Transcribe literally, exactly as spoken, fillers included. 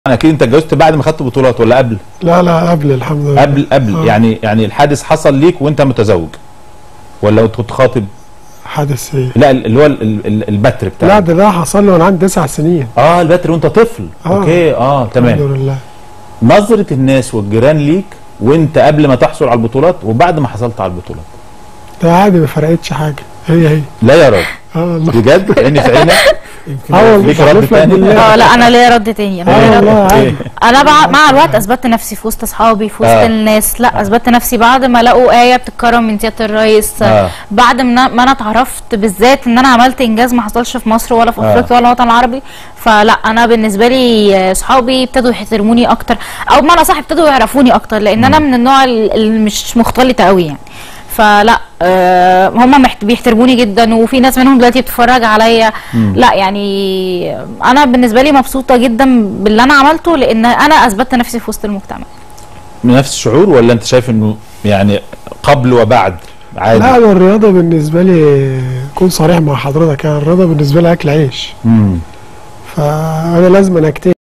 اكيد انت اتجوزت بعد ما خدت بطولات ولا قبل؟ لا لا قبل الحمد لله. قبل قبل آه. يعني يعني الحادث حصل ليك وانت متزوج ولا انت كنت خاطب؟ حادث ايه؟ لا اللي هو البتر بتاعك. لا ده ده حصل لي وانا عندي تسع سنين. اه البتر وانت طفل. آه. اوكي اه تمام. الحمد لله. نظرة الناس والجيران ليك وانت قبل ما تحصل على البطولات وبعد ما حصلت على البطولات؟ ده عادي ما فرقتش حاجه، هي هي. لا يا راجل. اه والله بجد؟ عيني في عينك. اه والله ليك رد تاني؟ اه لا انا ليا رد تاني. اه والله عادي. انا بقى مع الوقت اثبتت نفسي في وسط اصحابي في وسط آه. الناس. لا اثبتت نفسي بعد ما لقوا ايه بتتكرم من سياده الرئيس. آه. بعد ما ما انا اتعرفت بالذات ان انا عملت انجاز ما حصلش في مصر ولا في افريقيا آه. ولا الوطن العربي. فلا انا بالنسبه لي اصحابي ابتدوا يحترموني اكتر، او بمعنى صح ابتدوا يعرفوني اكتر، لان انا من النوع اللي مش مختلطه قوي يعني. فلا آه هم بيحترموني جدا، وفي ناس منهم دلوقتي بتتفرج عليا. لا يعني انا بالنسبه لي مبسوطه جدا باللي انا عملته، لان انا اثبتت نفسي في وسط المجتمع. نفس الشعور ولا انت شايف انه يعني قبل وبعد عادي؟ لا انا الرياضه بالنسبه لي اكون صريح مع حضرتك، يعني الرياضه بالنسبه لي اكل عيش. امم فانا لازم اجتهد.